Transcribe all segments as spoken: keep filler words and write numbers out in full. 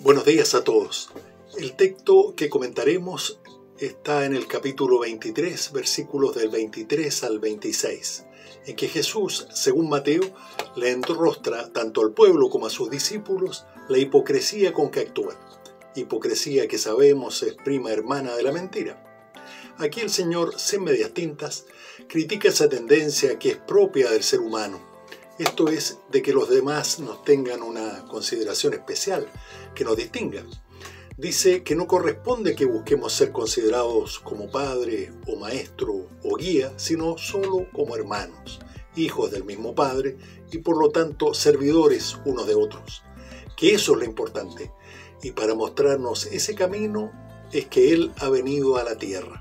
Buenos días a todos. El texto que comentaremos está en el capítulo veintitrés, versículos del veintitrés al veintiséis, en que Jesús, según Mateo, le enrostra tanto al pueblo como a sus discípulos la hipocresía con que actúan. Hipocresía que sabemos es prima hermana de la mentira. Aquí el Señor, sin medias tintas, critica esa tendencia que es propia del ser humano. Esto es de que los demás nos tengan una consideración especial, que nos distinga. Dice que no corresponde que busquemos ser considerados como padre o maestro o guía, sino solo como hermanos, hijos del mismo Padre y por lo tanto servidores unos de otros. Que eso es lo importante. Y para mostrarnos ese camino es que Él ha venido a la tierra.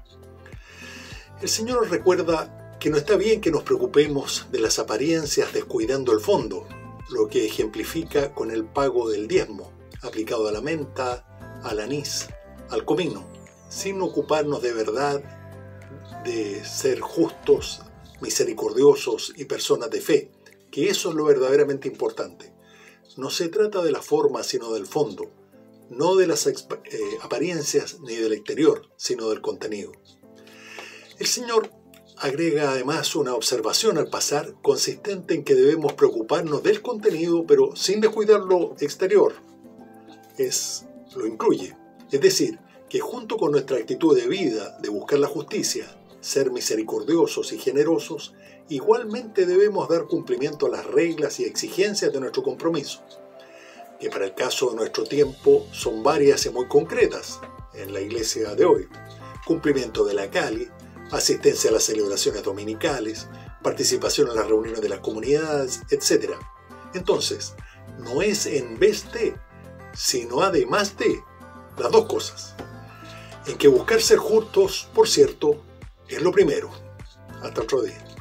El Señor nos recuerda que no está bien que nos preocupemos de las apariencias descuidando el fondo, lo que ejemplifica con el pago del diezmo, aplicado a la menta, al anís, al comino, sin ocuparnos de verdad de ser justos, misericordiosos y personas de fe, que eso es lo verdaderamente importante. No se trata de la forma, sino del fondo, no de las eh, apariencias ni del exterior, sino del contenido. El Señor agrega además una observación al pasar consistente en que debemos preocuparnos del contenido pero sin descuidar lo exterior. Es, lo incluye. Es decir, que junto con nuestra actitud de vida de buscar la justicia, ser misericordiosos y generosos, igualmente debemos dar cumplimiento a las reglas y exigencias de nuestro compromiso, que para el caso de nuestro tiempo son varias y muy concretas en la iglesia de hoy. Cumplimiento de la Cali, asistencia a las celebraciones dominicales, participación en las reuniones de las comunidades, etcétera. Entonces, no es en vez de, sino además de, las dos cosas. En que buscar ser justos, por cierto, es lo primero. Hasta otro día.